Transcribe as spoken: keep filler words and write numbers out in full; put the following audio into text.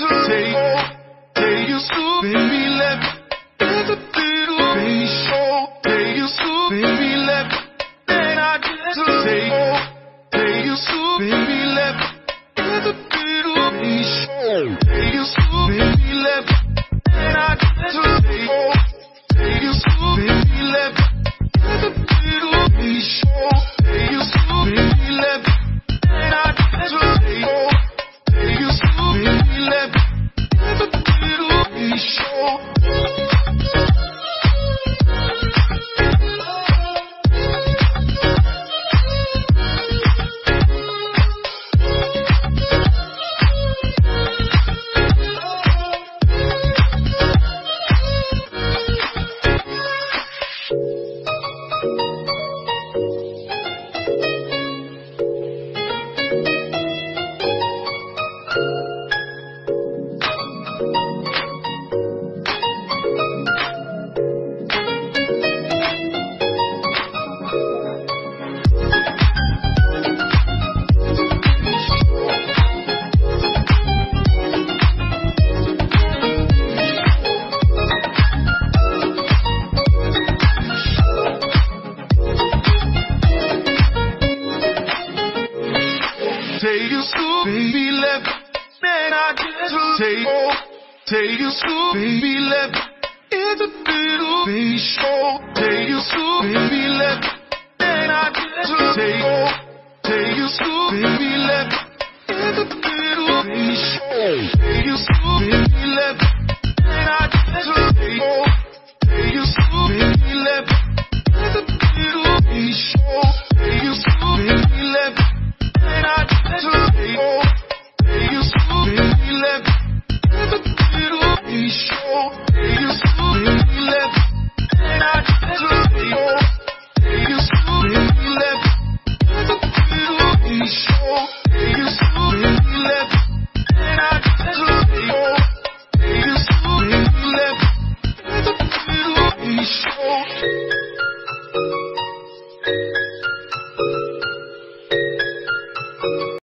to take, take you slow, baby, let me get a little baby show. Take you slow, baby, let me, then I get to take, take you slow, baby, let me get a little baby show. Take you slow, baby, let me, then I get to take, take you slow, baby, let me get a little baby show. Take you slow, baby, let me, then I get to take, take you slow, baby, let me get a little baby show. Take you slow, baby, let me, then I get to take, take you slow, baby, let me, it's a little baby show. Take you slow, baby, let me, then I get to take, take you slow, baby, let me, it's a little baby show. Take you slow, baby, let me.